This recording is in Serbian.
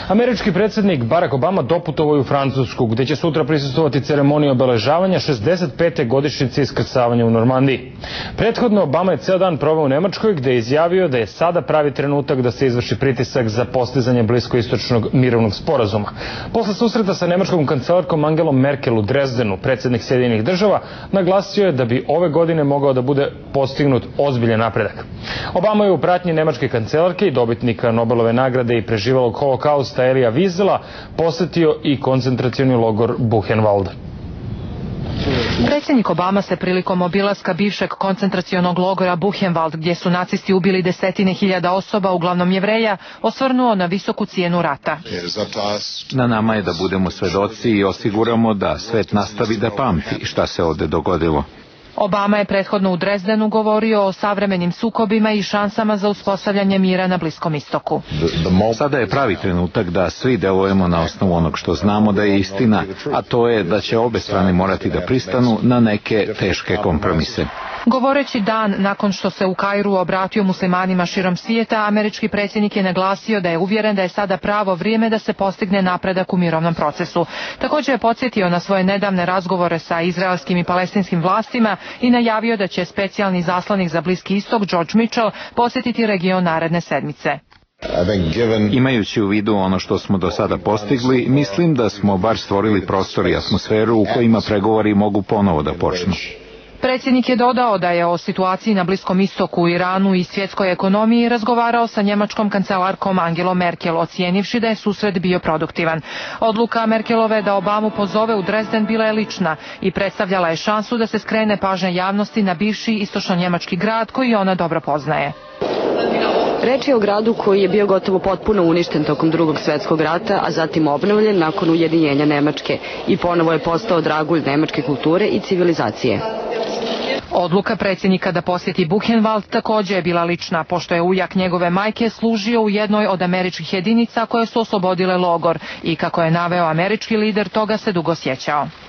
Američki predsjednik Barack Obama doputovao je u Francusku, gdje će sutra prisustvovati ceremoniji obeležavanja 65. godišnjice iskrcavanja u Normandiji. Prethodno Obama je ceo dan proveo u Nemačkoj, gdje je izjavio da je sada pravi trenutak da se izvrši pritisak za postizanje bliskoistočnog mirovnog sporazuma. Posle susreta sa nemačkom kancelarkom Angelom Merkel u Dresdenu, predsjednik Sjedinjenih država naglasio je da bi ove godine mogao da bude postignut ozbiljan napredak. Obama je u pratnji nemačke kancelarke i dobitnika Nobelove nagrade i preživelog holokausta Elija Wiesela posetio i koncentracioni logor Buchenwald. Predsjednik Obama se prilikom obilaska bivšeg koncentracionog logora Buchenwald, gdje su nacisti ubili desetine hiljada osoba, uglavnom Jevreja, osvrnuo na visoku cijenu rata. Na nama je da budemo svedoci i osiguramo da svet nastavi da pamti šta se ovde dogodilo. Obama je prethodno u Dresdenu govorio o savremenim sukobima i šansama za uspostavljanje mira na Bliskom istoku. Sada je pravi trenutak da svi delujemo na osnovu onog što znamo da je istina, a to je da će obe strane morati da pristanu na neke teške kompromise. Govoreći dan nakon što se u Kairu obratio muslimanima širom svijeta, američki predsjednik je naglasio da je uvjeren da je sada pravo vrijeme da se postigne napredak u mirovnom procesu. Također je podsjetio na svoje nedavne razgovore sa izraelskim i palestinskim vlastima i najavio da će specijalni zaslanik za Bliski istok George Mitchell posjetiti region naredne sedmice. Imajući u vidu ono što smo do sada postigli, mislim da smo bar stvorili prostor i atmosferu u kojima pregovori mogu ponovo da počnu. Predsjednik je dodao da je o situaciji na Bliskom istoku, Iranu i svjetskoj ekonomiji razgovarao sa njemačkom kancelarkom Angelom Merkel, ocijenivši da je susret bio produktivan. Odluka Merkelove da Obamu pozove u Dresden bila je lična i predstavljala je šansu da se skrene pažnja javnosti na bivši istočno-njemački grad koji ona dobro poznaje. Reč je o gradu koji je bio gotovo potpuno uništen tokom Drugog svjetskog rata, a zatim obnovljen nakon ujedinjenja Nemačke i ponovo je postao dragulj nemačke kulture i civilizacije. Odluka predsjednika da posjeti Buchenwald također je bila lična, pošto je ujak njegove majke služio u jednoj od američkih jedinica koje su oslobodile logor i, kako je naveo američki lider, toga se dugo sjećao.